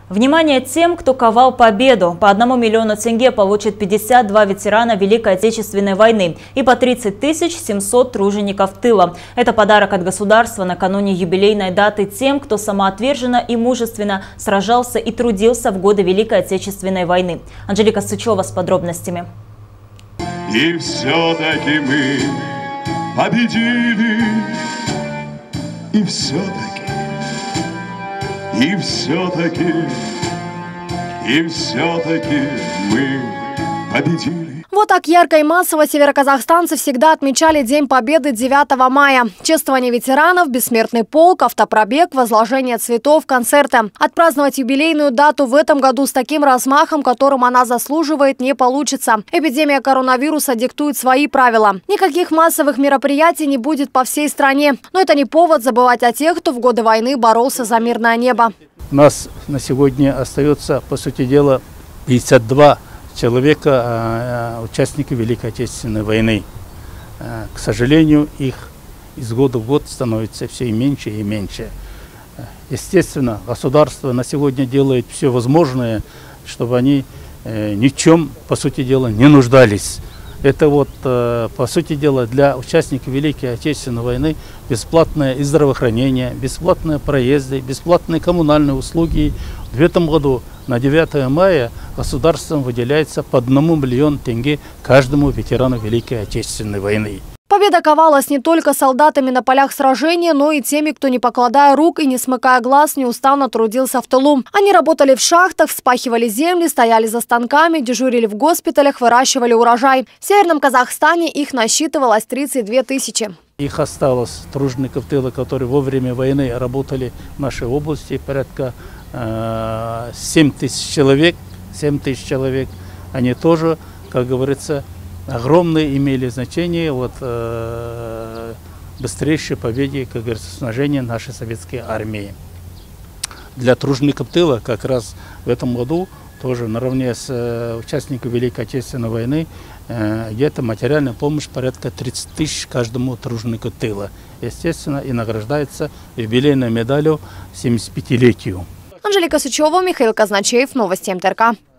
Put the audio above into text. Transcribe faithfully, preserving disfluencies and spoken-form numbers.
Внимание тем, кто ковал победу. По одному миллиону тенге получат пятьдесят два ветерана Великой Отечественной войны и по тридцать тысяч семьсот тружеников тыла. Это подарок от государства накануне юбилейной даты тем, кто самоотверженно и мужественно сражался и трудился в годы Великой Отечественной войны. Анжелика Сычева с подробностями. И все-таки мы победили, и все-таки. И все-таки, и все-таки мы победили. Вот так ярко и массово североказахстанцы всегда отмечали День Победы девятого мая. Чествование ветеранов, бессмертный полк, автопробег, возложение цветов, концерты. Отпраздновать юбилейную дату в этом году с таким размахом, которым она заслуживает, не получится. Эпидемия коронавируса диктует свои правила. Никаких массовых мероприятий не будет по всей стране. Но это не повод забывать о тех, кто в годы войны боролся за мирное небо. У нас на сегодня остается, по сути дела, пятьдесят два человека, участники Великой Отечественной войны. К сожалению, их из года в год становится все меньше и меньше. Естественно, государство на сегодня делает все возможное, чтобы они ни в чем, по сути дела, не нуждались. Это вот, по сути дела, для участников Великой Отечественной войны бесплатное и здравоохранение, бесплатные проезды, бесплатные коммунальные услуги. В этом году на девятое мая государством выделяется по одному миллиону тенге каждому ветерану Великой Отечественной войны. Победа ковалась не только солдатами на полях сражения, но и теми, кто, не покладая рук и не смыкая глаз, неустанно трудился в тылу. Они работали в шахтах, вспахивали земли, стояли за станками, дежурили в госпиталях, выращивали урожай. В Северном Казахстане их насчитывалось тридцать две тысячи. Их осталось, тружеников тыла, которые во время войны работали в нашей области, порядка э, семь тысяч человек. семь тысяч человек. Они тоже, как говорится, огромное имели значение вот, э, быстрейшей победе, как говорится, снабжения нашей советской армии. Для тружеников тыла как раз в этом году тоже наравне с э, участниками Великой Отечественной войны э, где-то материальная помощь порядка тридцать тысяч каждому труженику тыла. Естественно, и награждается юбилейной медалью семидесятипятилетию. Анжелика Сычева, Михаил Казначеев, новости МТРК.